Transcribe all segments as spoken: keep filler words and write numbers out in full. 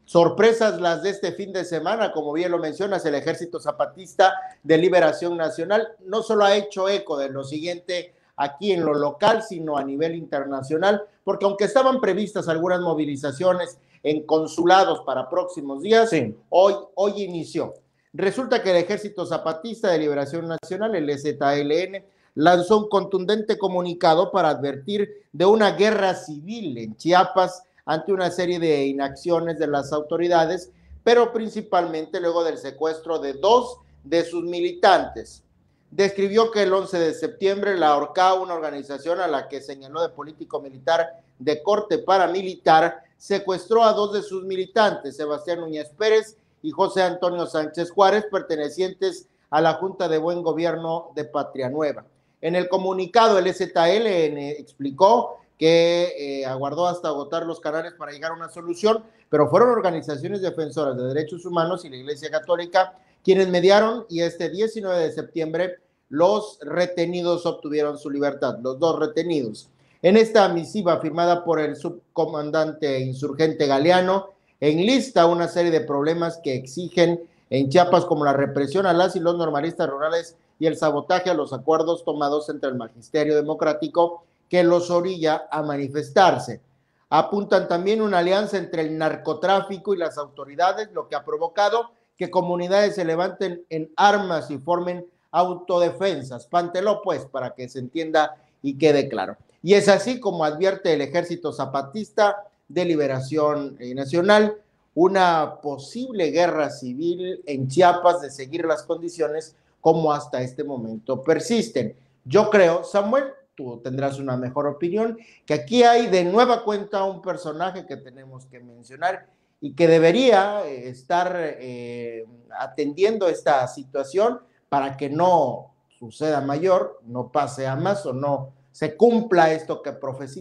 Sorpresas las de este fin de semana, como bien lo mencionas, el Ejército Zapatista de Liberación Nacional no solo ha hecho eco de lo siguiente aquí en lo local, sino a nivel internacional, porque aunque estaban previstas algunas movilizaciones en consulados para próximos días, sí. hoy, hoy inició. Resulta que el Ejército Zapatista de Liberación Nacional, el E Z L N, lanzó un contundente comunicado para advertir de una guerra civil en Chiapas ante una serie de inacciones de las autoridades, pero principalmente luego del secuestro de dos de sus militantes. Describió que el once de septiembre la ORCA, una organización a la que señaló de político-militar de corte paramilitar, secuestró a dos de sus militantes, Sebastián Núñez Pérez y José Antonio Sánchez Juárez, pertenecientes a la Junta de Buen Gobierno de Patria Nueva. En el comunicado, el E Z L N explicó que eh, aguardó hasta agotar los canales para llegar a una solución, pero fueron organizaciones defensoras de derechos humanos y la Iglesia Católica quienes mediaron, y este diecinueve de septiembre los retenidos obtuvieron su libertad, los dos retenidos. En esta misiva firmada por el subcomandante insurgente Galeano, enlista una serie de problemas que exigen en Chiapas, como la represión a las y los normalistas rurales y el sabotaje a los acuerdos tomados entre el magisterio democrático que los orilla a manifestarse. Apuntan también una alianza entre el narcotráfico y las autoridades, lo que ha provocado que comunidades se levanten en armas y formen autodefensas. Pántelo, pues, para que se entienda y quede claro. Y es así como advierte el Ejército Zapatista de Liberación Nacional una posible guerra civil en Chiapas, de seguir las condiciones como hasta este momento persisten. Yo creo, Samuel, tú tendrás una mejor opinión, que aquí hay de nueva cuenta un personaje que tenemos que mencionar y que debería estar eh, atendiendo esta situación para que no suceda mayor, no pase a más o no se cumpla esto que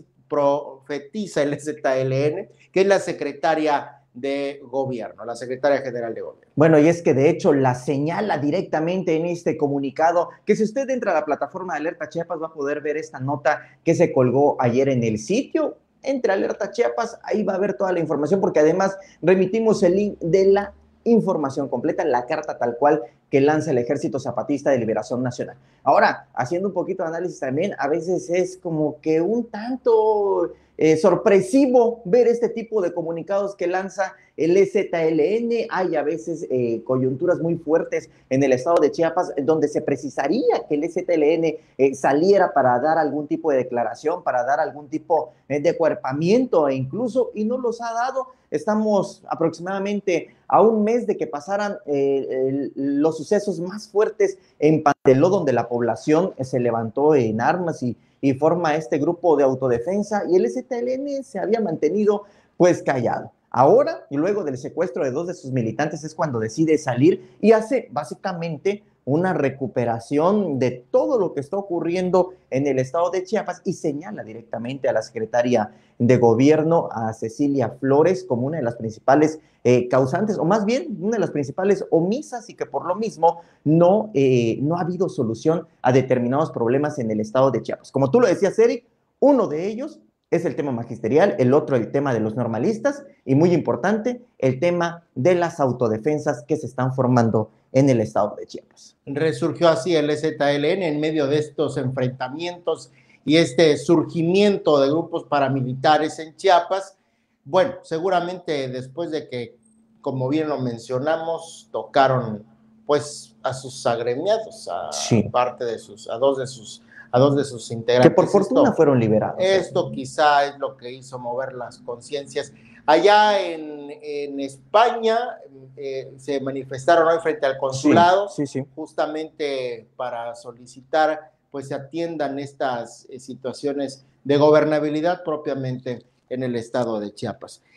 profetiza el E Z L N, que es la secretaria de gobierno, la secretaria general de gobierno. Bueno, y es que de hecho la señala directamente en este comunicado, que si usted entra a la plataforma de Alerta Chiapas va a poder ver esta nota que se colgó ayer en el sitio. Entre Alerta Chiapas, ahí va a ver toda la información, porque además remitimos el link de la información completa, la carta tal cual que lanza el Ejército Zapatista de Liberación Nacional. Ahora, haciendo un poquito de análisis también, a veces es como que un tanto eh, sorpresivo ver este tipo de comunicados que lanza el E Z L N. Hay a veces eh, coyunturas muy fuertes en el estado de Chiapas donde se precisaría que el E Z L N eh, saliera para dar algún tipo de declaración, para dar algún tipo eh, de acuerpamiento e incluso, y no los ha dado. Estamos aproximadamente a un mes de que pasaran eh, el, los sucesos más fuertes en Panteló, donde la población se levantó en armas y, y forma este grupo de autodefensa, y el E Z L N se había mantenido pues callado. Ahora, y luego del secuestro de dos de sus militantes, es cuando decide salir y hace básicamente una recuperación de todo lo que está ocurriendo en el estado de Chiapas y señala directamente a la secretaria de gobierno, a Cecilia Flores, como una de las principales eh, causantes, o más bien una de las principales omisas, y que por lo mismo no, eh, no ha habido solución a determinados problemas en el estado de Chiapas. Como tú lo decías, Eric, uno de ellos es el tema magisterial, el otro el tema de los normalistas y, muy importante, el tema de las autodefensas que se están formando en el estado de Chiapas. Resurgió así el E Z L N en medio de estos enfrentamientos y este surgimiento de grupos paramilitares en Chiapas. Bueno, seguramente después de que, como bien lo mencionamos, tocaron pues a sus agremiados, a sí. parte de sus, a dos de sus a dos de sus integrantes. Que por fortuna esto, fueron liberados. Esto ¿sí? quizá es lo que hizo mover las conciencias. Allá en, en España eh, se manifestaron hoy frente al consulado, sí, sí, sí. justamente para solicitar pues se atiendan estas eh, situaciones de gobernabilidad propiamente en el estado de Chiapas.